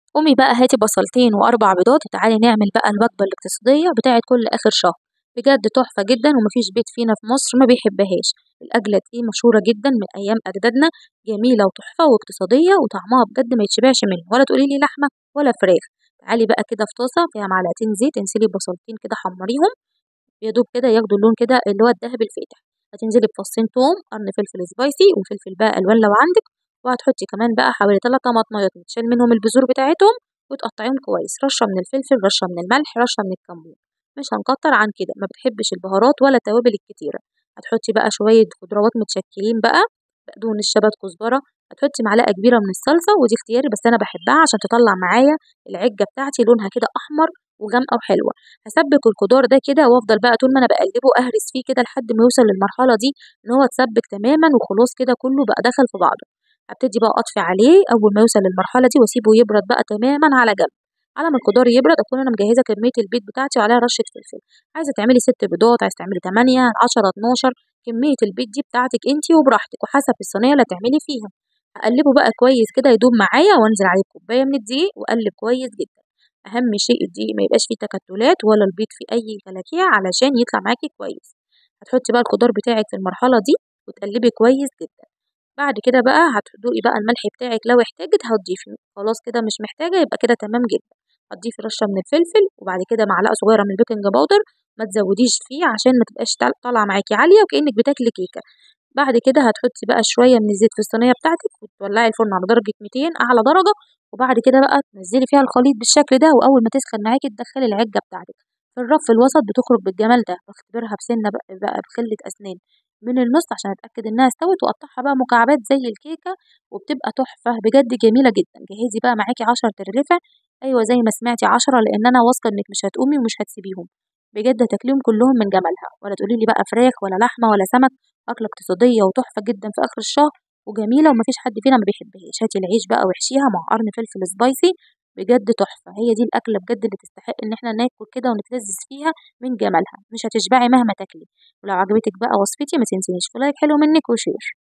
قومي بقى هاتي بصلتين وأربع بيضات وتعالي نعمل بقى الوجبة الاقتصادية بتاعت كل آخر شهر. بجد تحفة جدا ومفيش بيت فينا في مصر ما بيحبهاش. الأكلة دي مشهورة جدا من أيام أجدادنا، جميلة وتحفة واقتصادية وطعمها بجد ما يتشبعش منه، ولا تقولي لي لحمة ولا فراخ. تعالي بقى كده في طاسة فيها معلقتين زيت، انزلي بصلتين كده حمريهم يا دوب كده ياخدوا اللون كده اللي هو الدهبي الفاتح. هتنزلي بفصين توم، قرن فلفل سبايسي وفلفل بقى الوان لو عندك، وهتحطي كمان بقى حوالي 3 طماطميات تشيل منهم البذور بتاعتهم وتقطعيهم كويس، رشه من الفلفل، رشه من الملح، رشه من الكمون. مش هنكتر عن كده، ما بتحبش البهارات ولا التوابل الكتيره. هتحطي بقى شويه خضروات متشكلين بقى، بقدونس، شبت، كزبره. هتحطي معلقه كبيره من الصلصه ودي اختياري بس انا بحبها عشان تطلع معايا العجه بتاعتي لونها كده احمر وغامقه وحلوه. هسبك الخضار ده كده وافضل بقى طول ما انا بقلبه اهرس فيه كده لحد ما يوصل للمرحله دي ان هو اتسبك تماما وخلاص كده كله بقى دخل في بعضه. هبتدي بقى اطفي عليه اول ما يوصل للمرحله دي واسيبه يبرد بقى تماما على جنب. على ما الخضار يبرد اكون انا مجهزه كميه البيض بتاعتي وعليها رشه فلفل. عايزه تعملي 6 بيضات، عايزه تعملي 8 10 12، كميه البيض دي بتاعتك انتي وبراحتك وحسب الصينيه اللي هتعملي فيها. هقلبه بقى كويس كده يدوب معايا وانزل عليه بكوبايه من الدقيق واقلب كويس جدا. اهم شيء الدقيق ما يبقاش فيه تكتلات ولا البيض فيه اي كلاكيع علشان يطلع معاكي كويس. هتحطي بقى الخضار بتاعك في المرحله دي وتقلبي كويس جدا. بعد كده بقى هتدوقي بقى الملح بتاعك، لو احتاجت هتضيفي، خلاص كده مش محتاجه يبقى كده تمام جدا. هتضيفي رشه من الفلفل وبعد كده معلقه صغيره من البيكنج باودر. ما تزوديش فيه عشان ما تبقاش طالعه معاكي عاليه وكانك بتاكلي كيكه. بعد كده هتحطي بقى شوية من الزيت في الصينية بتاعتك وتولعي الفرن على درجة 200 أعلى درجة. وبعد كده بقى تنزلي فيها الخليط بالشكل ده، وأول ما تسخن معاكي تدخلي العجة بتاعتك في الرف الوسط بتخرج بالجمال ده. واختبرها بسنة بقى بخلة أسنان من النص عشان أتأكد إنها استوت، وأقطعها بقى مكعبات زي الكيكة وبتبقى تحفة بجد جميلة جدا. جهزي بقى معاكي 10 ترغيفة، أيوة زي ما سمعتي 10، لأن أنا واثقة إنك مش هتقومي ومش هتسيبيهم. بجد هتاكليهم كلهم من جمالها، ولا تقولي لي بقى فراخ ولا لحمة ولا سمك. أكلة اقتصادية وتحفة جدا في آخر الشهر وجميلة ومفيش حد فينا ما بيحبهاش. هاتي العيش بقى واحشيها مع قرن فلفل سبايسي، بجد تحفة. هي دي الأكلة بجد اللي تستحق إن احنا ناكل كده ونتلذذ فيها من جمالها، مش هتشبعي مهما تاكلي. ولو عجبتك بقى وصفتي ما تنسينيش في لايك حلو منك وشير.